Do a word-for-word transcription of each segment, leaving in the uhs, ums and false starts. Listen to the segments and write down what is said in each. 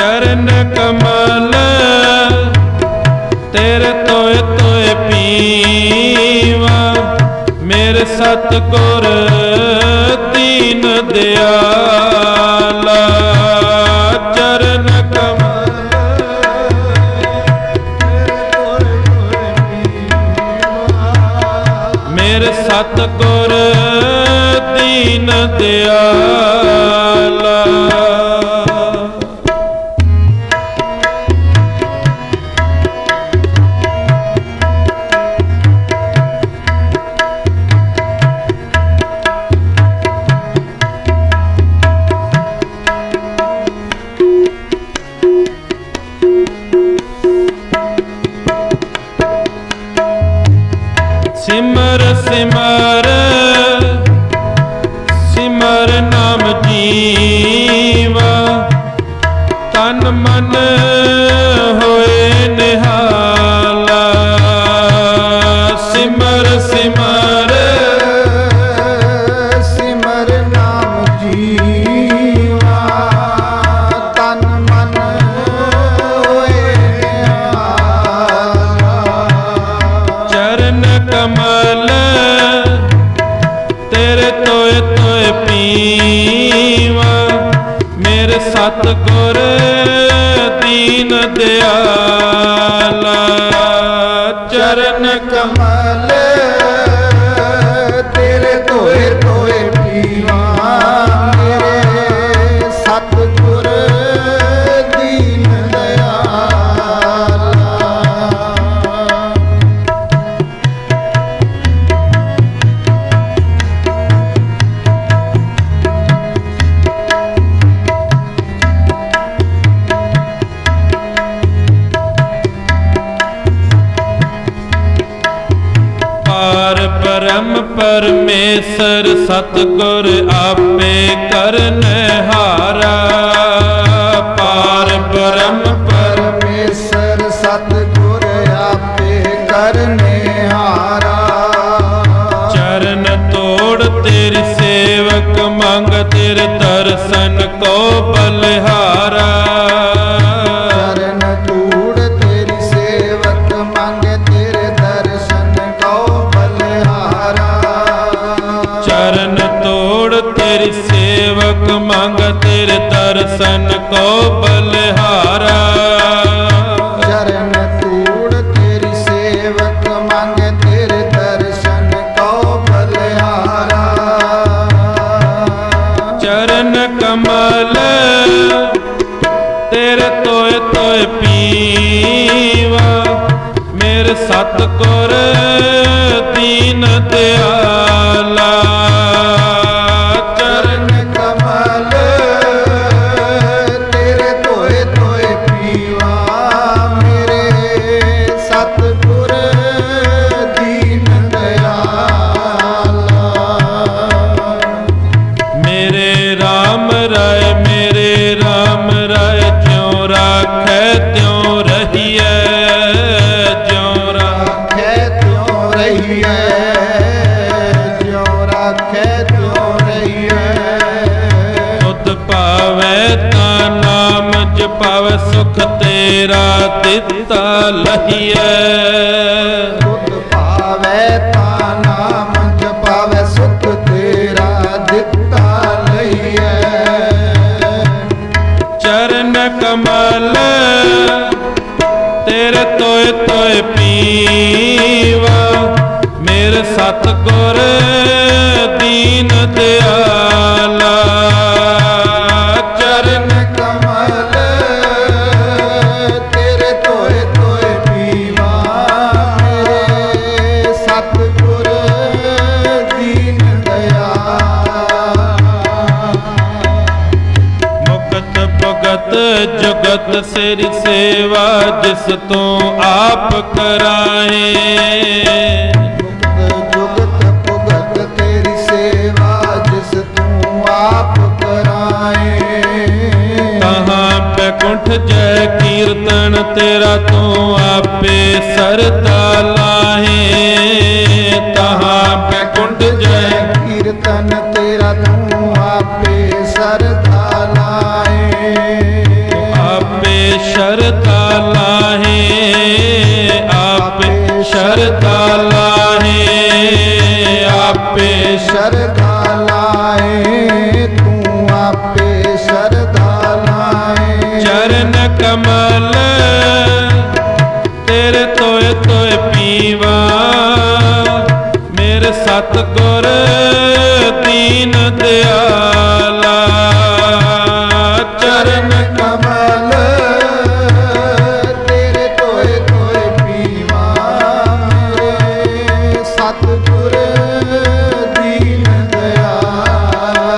चरण कमल तेरे तोय तोय पीवा मेरे सतगुर दीन दयाला। चरण कमल मेरे सतगुर दीन दयाला। सिमर सिमर सिमर नाम जीवा तन मन होए निहाला। सिमर सिमर सिमर नाम जीवा तन मन होए निहाला। चरण कमल तेरे तोय तोय पीवा मेरे सतगुर दीन दयाला। चरण कमल तेरे तोए तोए पीवा मेरे सतगुर दीन दयाला। पार ब्रह्म परमेश्वर सतगुर आपे करनहारा। पार ब्रह्म परमेश्वर सतगुर आपे करनेहारा। चरण तोड़ तेरी सेवक मांग तेरे दर्शन को बलिहारा। चरण तूड़ तेरी सेवक मांगे तेरे दर्शन को बलिहारा। चरण तोड़ तेरी सेवक मांग तेरे दर्शन को बलिहारा। चरण तूड़ तेरी सेवक मांगे तेरे दर्शन को बलिहारा। चरण कमल तेरे तोय तोय पीवा मेरे सतगुर दीन दयाला। चरण कमल तेरे तोए तोए पीवा मेरे सतगुर दीन दयाला। मेरे राम राय मेरे राम राय ज्यों राखै त्यों रहिए। ज्यों राखै त्यों रहिए ज्यों राखै त्यों रहिए। तुध पावै ता नाम जपावै सुख तेरा दिता लहिए। तुध पावै ता नाम जपावै सुख तेरा दिता लहिए। चरण कमल तेरे तोय तोय पीवा मेरे सतगुर दीन दयाला। चरण कमल तेरे तोए तोए पीवा मेरे सतगुर दीन दयाला। मुकत भगत जुगत सेरी सेवा जिस तू आप कराए। मुक्त जुगत भुगत तेरी सेवा जिस तू आप कराए। तहाँ बैकुंठ जय कीर्तन तेरा तू आपे सरदा लाहे। तहाँ बैकुंठ जय कीर्तन तेरा तू आपे सरदा लाए। आप शरधा लाहे, आपे शरधा लाहे, आपे शरधा लाए, तू आपे शरधा लाए। चरण कमल तेरे तोए तोए पीवा, मेरे सतगुर दीन दयाला। चरण कमल तेरे तोए तोए पीवा, मेरे सतगुर दीन दयाला।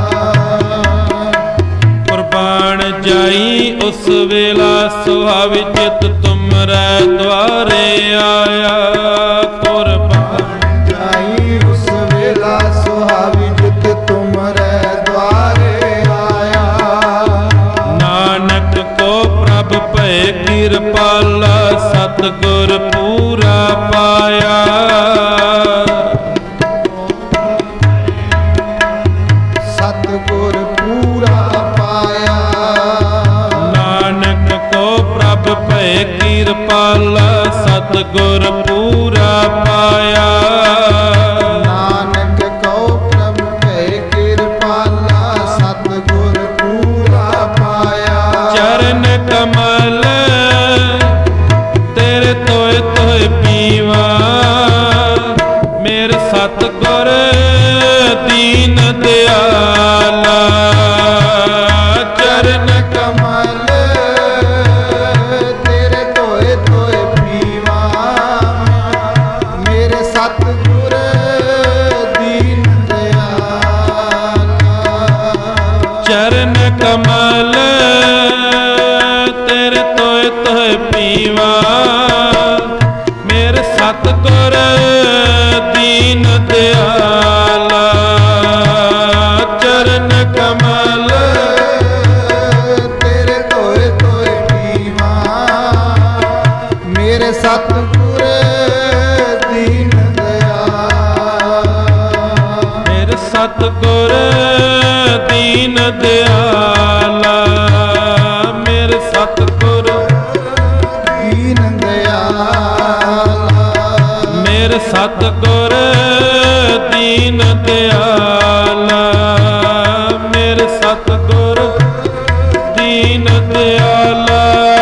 कुर्बान जाई उस वेला सुहावी चित तुमरे द्वारे आया। कुर्बान जाई उस वेला सुहावी जित तुमरे द्वारे आया। नानक को प्रभ भय कृपाला, सतगुर पूरा पाया। सतगुर पूरा पाया। नानक को प्रभ भय कृपाला, सतगुर पूरा पाया। नानक को प्रभु के कृपाला, सतगुर पूरा पाया। चरण कमल तेरे तोए तोए पीवा, मेरे सतगुर दीन दयाला। चरण कमल तेरे तोए तोए पीवा, मेरे सतगुर दीन दयाला। चरण कमल तेरे तोए तोए पीवा, मेरे सतगुर दीन दयाला। चरण कमल तेरे तोए तोए पीवा, मेरे सतगुर दीन दयाला। मेरे सतगुर दीन दयाला, मेरे सतगुर दीन दयाला। मेरे सतगुर दीन दयाला, मेरे सतगुर दीन दयाला।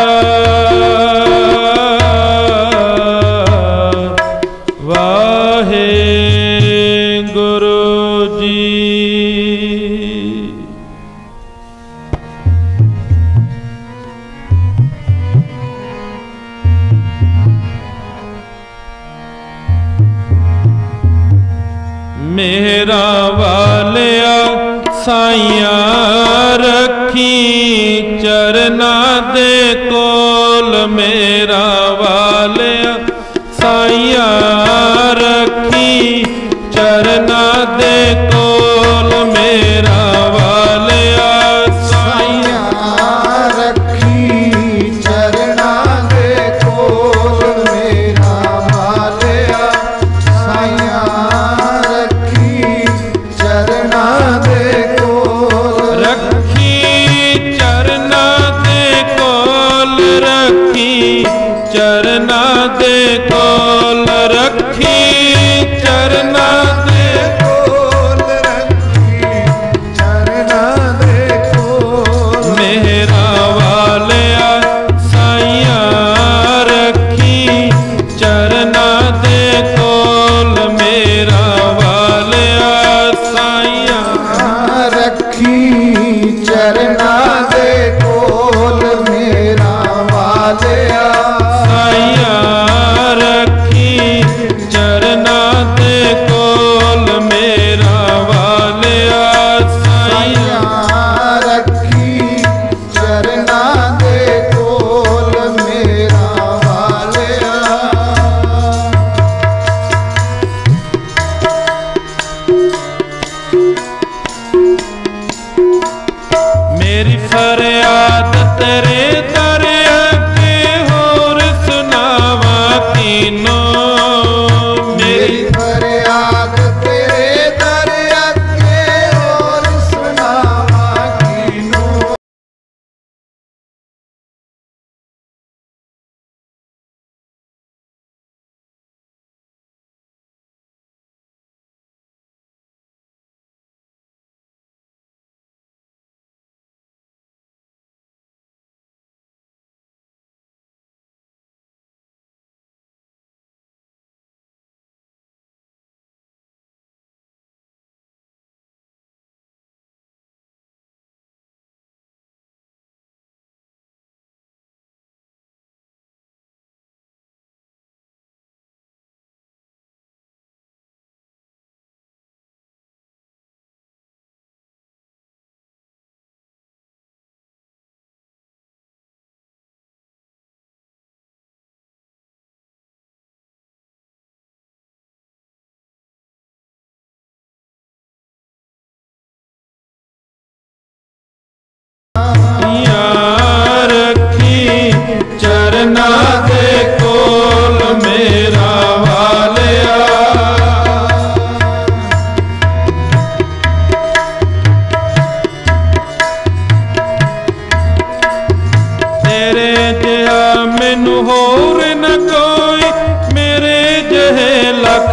वाहे गुरु जी। मेरा वालिया साइया रखी, चरना दे कोल मेरा वालिया साइया रखी, चरना दे कोल मेरा वालिया साइया रखी, चरना दे कोल मेरा वालिया साइया रखी, चरना दे कोल। रखी चरना दे कोल, रखी चरना दे कोल, रखी चरना दे कोल, रखी चरना दे कोल। मेरा वालिया साइया रखी, चरना दे कोल मेरा वालिया साइया रखी, चरना दे कोल मेरा वालिया साइया रखी, चरना दे कोल मेरा वालिया साइया रखी, चरना दे कोल मेरा वालिया। मेरी फरियाद तेरे दर अगे होर सुनावा तीनों। मेरी फरियाद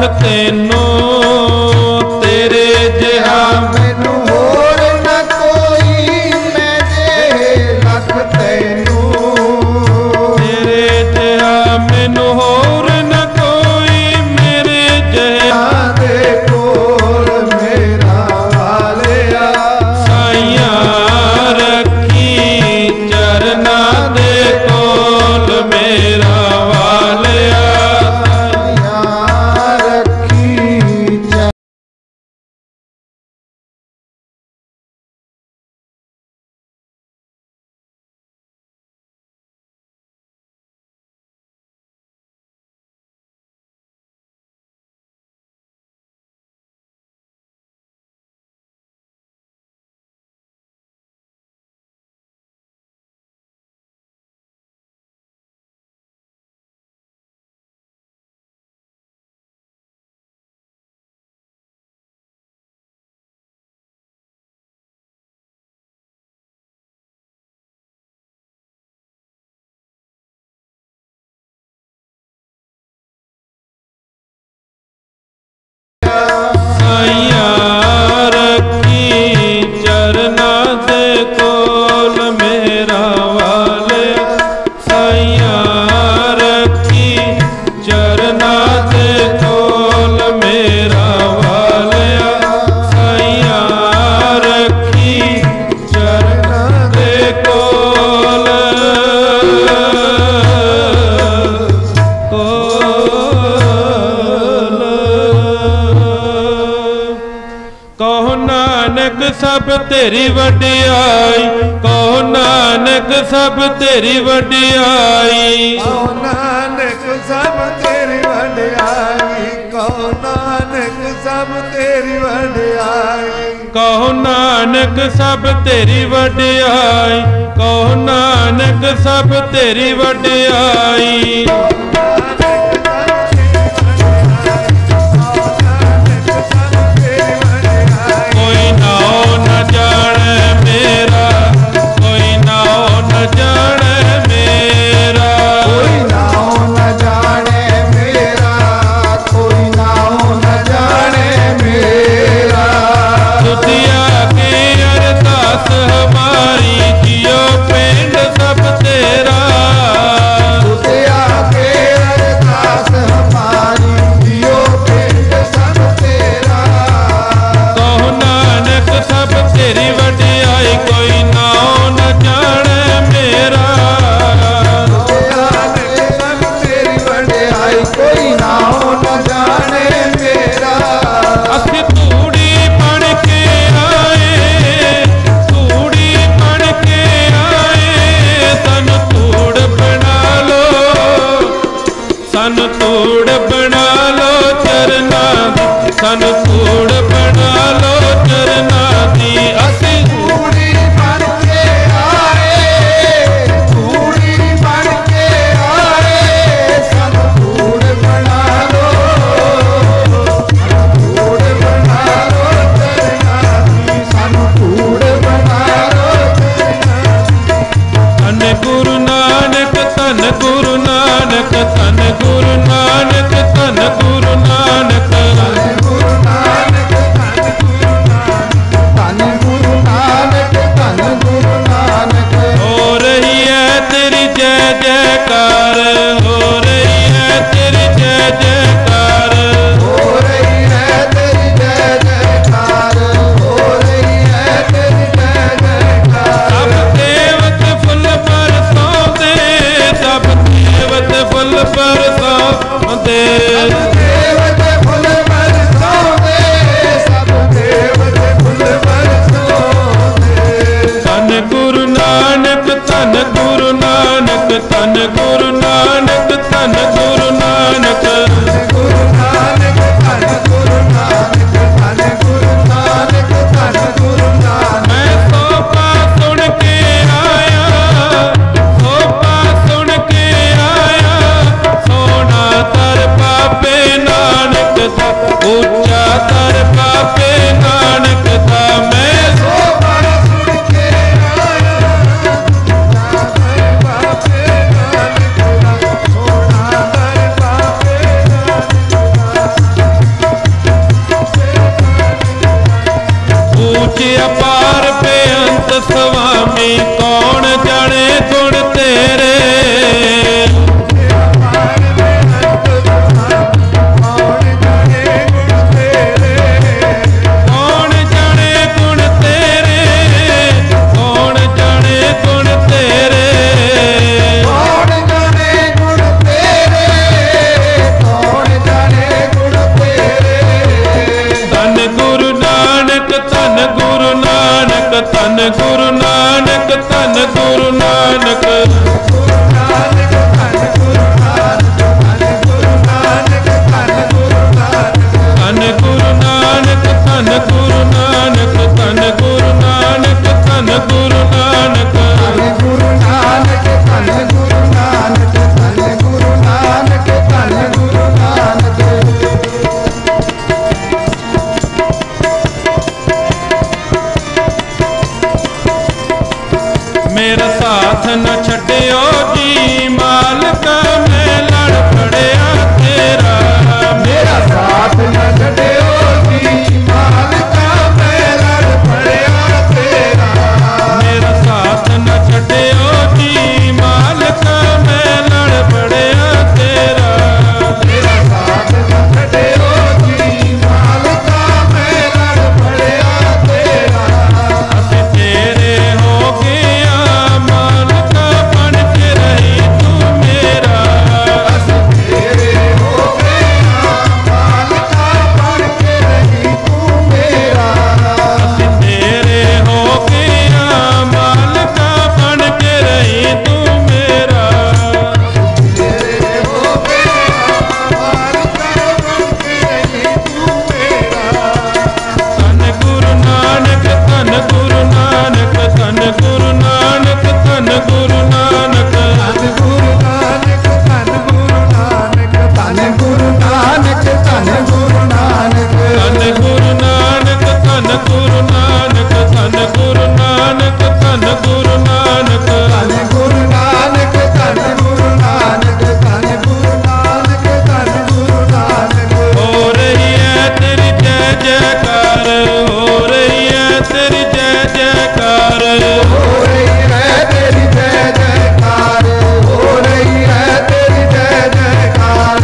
तेनू तेरे जिहा मैनू होर न कोई मैं जे लख तैनू तेरे जिहा मैनू होर न कोई मेरे जिहा दे कोल मेरा वालिया साइया रखी चरना दे कोल मेरा वालिया सब तेरी वडियाई कहो नानक सब तेरी वडियाई कहो नानक सब तेरी वडियाई कहो नानक सब तेरी वडियाई कहो नानक सब तेरी वडियाई कहो नानक सब तेरी वडियाई कौन जाने गुण तेरे। कौन जाने गुण तेरे, कौन जाने गुण तेरे, कौन जाने गुण तेरे, कौन जाने गुण तेरे। धन गुरु नानक, धन गुरु नानक, धन गुरु नानक, धन गुरु नानक, गुरु नानक धन गुरु नानक, धन गुरु नानक, धन गुरु नानक। धन गुरु नानक, धन गुरु नानक, धन गुरु नानक, धन गुरु नानक। धन गुरु नानक, धन गुरु नानक, धन गुरु नानक, धन गुरु नानक। मेरा साथ न छड्डियो जी मालका, मैं लड़ पड़िया तेरा। मेरा साथ न छड्डियो जी मालका, मैं लड़ पड़िया तेरा। मेरा साथ न छड्डियो जी मालका, मैं लड़ पड़िया तेरा। मेरा साथ न छड्डियो जी मालका, मैं लड़ पड़िया तेरा। ਅਸੀਂ ਤੇਰੇ ਹੋ ਗਿਆ ਮਾਲਕਾ, ਬਣ ਕੇ ਰਹੀ ਤੂੰ ਮੇਰਾ। ਅਸੀਂ ਤੇਰੇ ਹੋ ਗਏ ਮਾਲਕਾ, ਬਣ ਕੇ ਰਹੀ ਤੂੰ ਮੇਰਾ। ਅਸੀਂ ਤੇਰੇ ਹੋ ਗਿਆ ਮਾਲਕਾ, ਬਣ ਕੇ ਰਹੀ ਤੂੰ ਮੇਰਾ। ਤੇਰੇ ਹੋ ਗਏ ਮਾਲਕਾ, ਬਣ ਕੇ ਰਹੀ ਤੂੰ ਮੇਰਾ। ਧੰਨ ਗੁਰੂ ਨਾਨਕ, ਧੰਨ ਗੁਰੂ ਨਾਨਕ, ਧੰਨ ਗੁਰੂ ਨਾਨਕ, ਧੰਨ ਗੁਰੂ ਨਾਨਕ। ਧੰਨ ਗੁਰੂ ਨਾਨਕ, ਧੰਨ ਗੁਰੂ ਨਾਨਕ, ਧੰਨ ਗੁਰੂ ਨਾਨਕ, ਧੰਨ ਗੁਰੂ ਨਾਨਕ। ਧੰਨ ਗੁਰੂ ਨਾਨਕ, ਧੰਨ ਗੁਰੂ ਨਾਨਕ, ਧੰਨ ਗੁਰੂ ਨਾਨਕ, ਧੰਨ ਗੁਰੂ ਨਾਨਕ। ਧੰਨ ਗੁਰੂ ਨਾਨਕ, ਧੰਨ ਗੁਰੂ ਨਾਨਕ, ਧੰਨ ਗੁਰੂ ਨਾਨਕ, ਧੰਨ ਗੁਰੂ ਨਾਨਕ। ਹੋ ਰਹੀ ਹੈ ਤੇਰੀ ਜੈ ਜੈਕਾਰ, ਹੋ ਰਹੀ ਹੈ ਤੇਰੀ ਜੈ ਜੈਕਾਰ। ਹੋ ਰਹੀ ਹੈ ਤੇਰੀ ਜੈ ਜੈਕਾਰ, ਹੋ ਰਹੀ ਹੈ ਤੇਰੀ ਜੈ ਜੈਕਾਰ।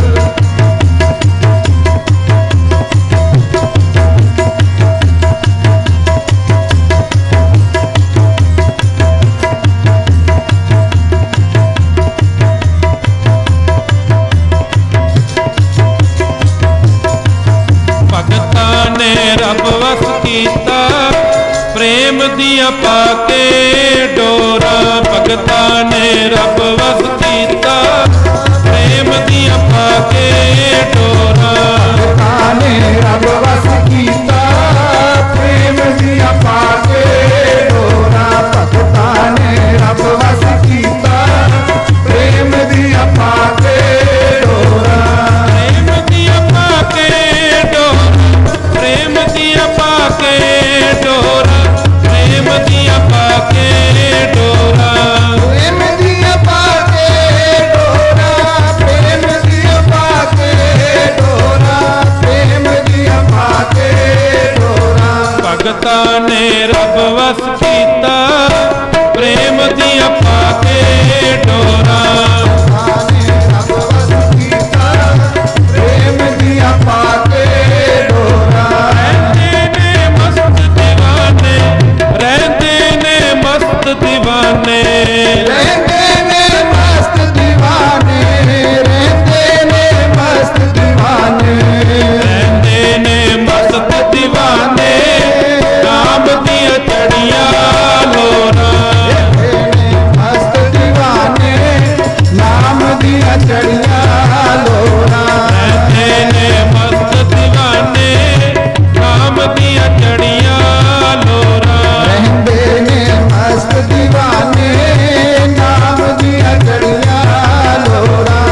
ਭਗਤਾਂ ਨੇ ਰੱਬ ਵਸ ਕੀਤਾ, ਪ੍ਰੇਮ ਦੀਆਂ ਪਾ ਕੇ ਡੋਰਾ। ਭਗਤਾਂ ਨੇ ਰੱਬ ਵਸ ਕੀਤਾ, ਪ੍ਰੇਮ ਦੀਆਂ ਪਾ ਕੇ ਡੋਰਾ। ਭਗਤਾਂ ਨੇ ਰੱਬ ਵਸ ਕੀਤਾ, ਪ੍ਰੇਮ ਦੀਆਂ ਪਾ ਕੇ ਡੋਰਾ। ਭਗਤਾਂ ਨੇ ਰੱਬ ਵਸ ਕੀਤਾ, ਪ੍ਰੇਮ ਦੀਆਂ ਪਾ ਕੇ ਡੋਰਾ। ਪ੍ਰੇਮ ਦੀਆਂ ਪਾ ਕੇ ਡੋਰਾ, ਪ੍ਰੇਮ ਦੀਆਂ ਪਾ ਕੇ ਡੋਰਾ, ਪ੍ਰੇਮ ਦੀਆਂ ਪਾ ਕੇ ਡੋਰਾ। ਪ੍ਰੇਮ ਦੀਆਂ ਪਾ ਕੇ ਡੋਰਾ, ਪ੍ਰੇਮ ਦੀਆਂ ਪਾ ਕੇ ਡੋਰਾ, ਪ੍ਰੇਮ ਦੀਆਂ ਪਾ ਕੇ ਡੋਰਾ। ਭਗਤਾਂ ਨੇ ਰੱਬ ਵਸ ਕੀਤਾ, ਪ੍ਰੇਮ ਦੀਆਂ ਪਾ ਕੇ ਡੋਰਾ। ਭਗਤਾਂ ਨੇ ਰੱਬ ਵਸ ਕੀਤਾ, ਪ੍ਰੇਮ ਦੀਆਂ ਪਾ ਕੇ ਡੋਰਾ। ਰਹਿੰਦੇ ਨੇ ਮਸਤ دیਵਾਨੇ, ਰਹਿੰਦੇ ਨੇ ਮਸਤ دیਵਾਨੇ। ਰਹਿੰਦੇ ਨੇ ਮਸਤ دیਵਾਨੇ, ਰਹਿੰਦੇ ਨੇ ਮਸਤ دیਵਾਨੇ। ਰਹਿੰਦੇ ਨੇ ਮਸਤ دیਵਾਨੇ, ਨਾਮ ਦੀਆਂ ਚੜੀਆਂ ਲੋਰਾਂ। ਰਹਿੰਦੇ ਨੇ ਮਸਤ دیਵਾਨੇ, ਨਾਮ ਦੀਆਂ ਚੜੀਆਂ ਲੋਰਾਂ। ਰਹਿੰਦੇ ਨੇ ਮਸਤ دیਵਾਨੇ, ਨਾਮ ਦੀਆਂ ਚੜੀਆਂ ਲੋਰਾਂ। ਰਹਿੰਦੇ ਨੇ ਮਸਤ دیਵਾਨੇ, ਨਾਮ ਦੀਆਂ ਚੜੀਆਂ ਲੋਰਾਂ।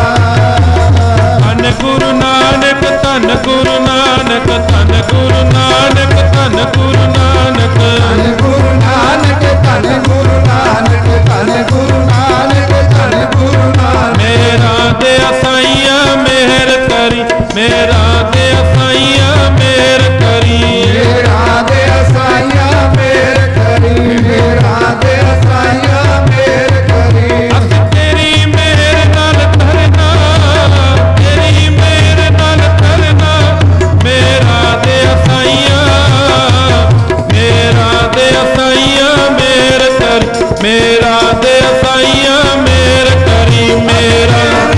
ਧੰਨ ਗੁਰੂ ਨਾਨਕ, ਧੰਨ ਗੁਰੂ ਨਾਨਕ, ਧੰਨ ਗੁਰੂ ਨਾਨਕ, ਧੰਨ ਗੁਰੂ ਨਾਨਕ। ਧੰਨ ਗੁਰੂ ਨਾਨਕ, ਧੰਨ ਗੁਰੂ ਨਾਨਕ, ਧੰਨ ਗੁਰੂ ਨਾਨਕ, ਧੰਨ ਗੁਰੂ ਨਾਨਕ। ਮੇਰਾ ਦੇ ਅਸਾਈਆਂ ਮਿਹਰ ਕਰੀ, ਮੇਰਾ ਦੇ ਅਸਾਈਆਂ ਮਿਹਰ ਕਰੀ। ਮੇਰਾ ਦੇ ਅਸਾਈਆਂ ਮੇਰ ਕਰੀ, ਮੇਰਾ ਦੇ ਮੇਰਾ ਦੇ ਸਾਈਆਂ ਮੇਰ ਕਰੀ ਮੇਰਾ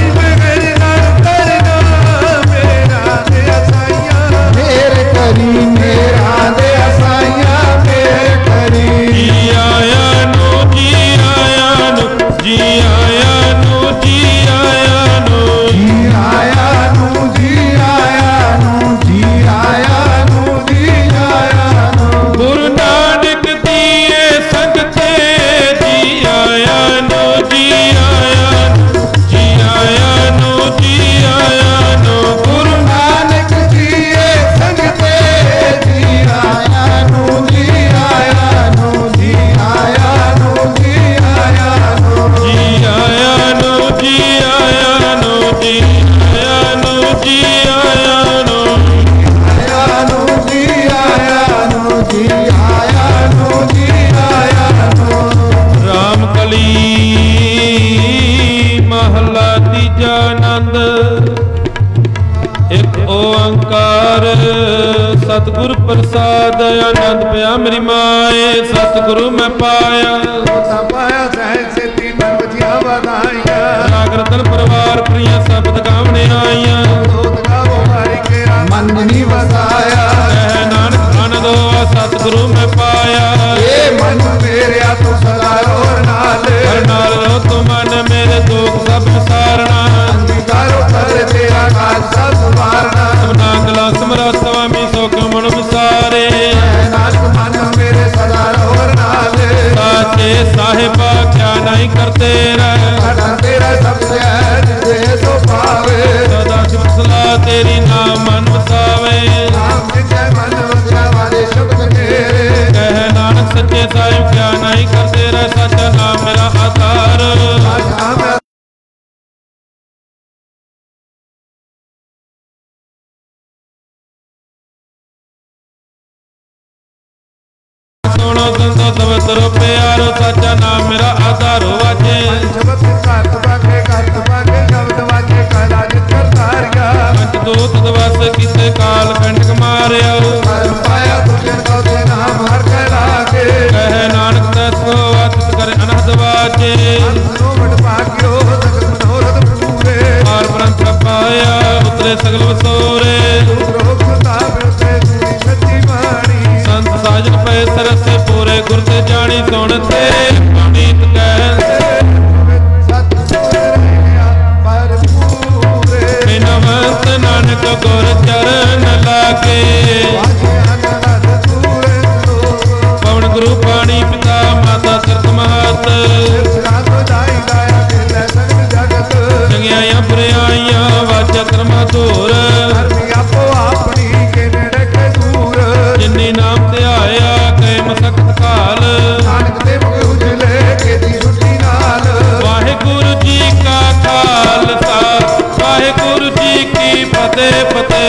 ਮੇਰ ਕਰੀ ਮੇਰਾ ਦੇ ਅਸਾਈਆਂ ਮੇਰ ਕਰੀ ਜੀ ਆਇਆ ਨੂੰ ਜੀ ਆਇਆ ਨੂੰ ਜੀ ਆਇਆ ਨੂੰ ਜੀ ਆਇਆ ਨੂੰ ਜੀ ਆਇਆ ਨੂੰ ਜੀ ਆਇਆ ਨੂੰ ਜੀ ਆਇਆ ਨੂੰ ਜੀ ਆਇਆ ਨੂੰ ਗੁਰੂ ਨਾਨਕ ਦੀਏ ਸੰਗਤੇ ਜੀ ਆਇਆ ਨੂੰ ਜੀ ਆਇਆ ਨੂੰ ਜੀ ਆਇਆ ਨੂੰ ਜੀ ਆਇਆ ਨੂੰ ਗੁਰੂ ਨਾਨਕ ਜੀਏ ਸੰਗਤੇ ਜੀ ਆਇਆ ਨੂੰ ਜੀ ਆਇਆ ਨੂੰ ਜੀ ਆਇਆ ਨੂੰ ਜੀ ਆਇਆ ਨੂੰ ਜੀ ਆਇਆ ਨੂੰ ਜੀ ਆਇਆ ਨੂੰ ਜੀ ਆਇਆ ਨੂੰ ਜੀ ਆਇਆ ਨੂੰ ਆਇਆ ਨੂੰ ਜੀ ਆਇਆ ਨੂੰ ਜੀ ਆਇਆ ਨੂੰ ਜੀ ਆਇਆ ਨੂੰ ਰਾਮ ਕਲੀ ਮਹਲਾ ਤੀਜਾ ਆਨੰਦ ਇੱਕ ਓੰਕਾਰ ਸਤਿਗੁਰ ਪ੍ਰਸਾਦ ਆਨੰਦ ਪਿਆ ਮੇਰੀ ਮਾਏ ਸਤਿਗੁਰੂ ਮੈਂ ਪਾਇਆ ਪਾਇਆ ਸਹਿਜ ਸੇਤੀ ਮਨ ਵਜੀਆਂ ਵਧਾਈਆਂ ਰਾਗ ਰਤਨ ਪਰਿਵਾਰ ਪ੍ਰੀਆਂ ਸ਼ਬਦ ਗਾਵਣੇ ਆਈਆਂ ਦੋਤ ਗਾਵੋ ਮਾਰੀ ਕੇਰਾ ਮਨ ਨਹੀਂ ਵਸਾਇਆ ਕਹਿ ਨਾਨਕ ਆਨੰਦ ਹੋਆ ਸਤਿਗੁਰੂ ਮੈਂ ਪਾਇਆ ਇਹ ਮਨ ਮੇਰਿਆ ਤੂੰ ਸਦਾ ਰੋਰ ਨਾਲ ਹਰ ਨਾਲ ਰੋ ਤੂੰ ਮਨ ਮੇਰੇ ਦੁੱਖ ਸਭ ਵਿਸਾਰਨਾ ਅੰਗੀਕਾਰੋ ਕਰ ਤੇਰਾ ਕਾਜ ਸਭ ਸਵਾਰਨਾ ਸਭਨਾ ਕਲਾ ਸਮਰੱਥ ਸੁਆਮੀ ਸੋ ਕਿਉ ਮਨ ਵਿਸਾਰੇ ਨਾਨਕ ਮਨ ਮੇਰੇ ਸਦਾ ਰੋਰ ਨਾਲ ਸਾਚੇ ਸਾਹਿਬਾ ਕਿਆ ਨਹੀਂ ਕਰਤੇ ਰਹਿ ਸਾਡਾ ਤੇਰਾ ਸਭ ਸਹਿਜ ਦੇ ਸੋ ਪਾਵੇ ਸਦਾ ਸਿਫਤ ਸਲਾਹ ਤੇਰੀ ਨਾਮ ਮਨ ਵਸਾਵੇ ਨਾਮ ਜਿਤੈ ਮਨ ਵਸਿਆ ਵਾਲੇ ਸ਼ਬਦ ਤੇਰੇ ਕਹਿ ਨਾਨਕ ਸੱਚੇ ਸਾਹਿਬ ਕਿਆ ਨਹੀਂ ਕਰਤੇ ਰਹਿ ਸੱਚਾ ਨਾਮ ਮੇਰਾ ਆਧਾਰ ਆਸ਼ਾ ਮੈਂ ਸੁਣੋ ਸੰਤੋ ਸਬਤਰੋ ਪਿਆਰੋ ਸੱਚਾ ਨਾਮ ਮੇਰਾ ਆਧਾਰ ਵਾਜੇ ਸ਼ਬਦ ਘੱਟ ਬਾਕੇ ਘੱਟ ਬਾਕੇ ਸ਼ਬਦ ਵਾਜੇ ਕਾਲਾ ਜਿਤ ਕਰਤਾਰਿਆ ਪੰਜ ਦੂਤ ਦਵਸ ਕੀਤੇ ਕਾਲ ਕੰਡਕ ਮਾਰਿਆ ਹਰ ਪਾਇਆ ਤੁਝੇ ਕੋ ਤੇ ਨਾਮ ਹਰ ਕੈ ਲਾਗੇ ਕਹਿ ਨਾਨਕ ਤਸੋ ਅਤਿਤ ਕਰੇ ਅਨਹਦ ਵਾਜੇ ਸੋ ਵਡ ਭਾਗਿਓ ਸਗਲ ਮਨੋਰਥ ਪੂਰੇ ਪਾਰ ਬ੍ਰਹਮ ਪਾਇਆ ਉਤਰੇ ਸਗਲ ਵਸੋਰੇ ਰੋਗ ਸੁਤਾਪ ਉਤੇ ਸੁਣੀ ਸੱਚੀ ਬਾਣੀ ਸੰਤ ਸਾਜਨ ਪਏ ਸਰਸੇ ਪੂਰੇ ਗੁਰ ਤੇ ਜਾਣੀ ਸੁਣ ਤੇ ਪਣੀਤ ਕਹਿ ਸਤਿਗੁਰ ਰਹਿਆ ਪਰ ਪੂਰੇ ਬਿਨਵੰਤ ਨਾਨਕ ਗੁਰ ਚਰਨ ਲਾਗੇ ਵਾਜਿਆ ਨਦ ਤੂਰੇ ਲੋਕ ਪਵਨ ਗੁਰੂ ਪਾਣੀ ਪਿਤਾ ਮਾਤਾ ਸਿਰਤ ਮਹਤ ਸਿਰਾਂ ਤੋਂ ਜਾਈ ਗਾਇਆ ਖੇਲੇ ਸਗਲ ਜਗਤ ਚੰਗਿਆਈਆਂ ਬੁਰਾਈਆਂ ਵਾਜਾ ਕਰਮਾ ਧੂਰ ਧਰਮੀ ਆਪੋ ਆਪਣੀ ਕੇ ਨੇੜੇ ਕੇ ਦੂਰ ਜਿਨੀ ਨਾਮ ਧਿਆਇਆ ਕੈ ਮਸਕਤ ਕਾਲ ਨਾਨਕ ਦੇ ਮੁਖ ਉਜਲੇ ਕੀਤੀ ਛੁੱਟੀ ਨਾਲ ਵਾਹਿਗੁਰੂ ਜੀ ਕਾ ਖਾਲਸਾ ਵਾਹਿਗੁਰੂ ਜੀ ਕੀ ਫਤਿਹ ਫਤਿਹ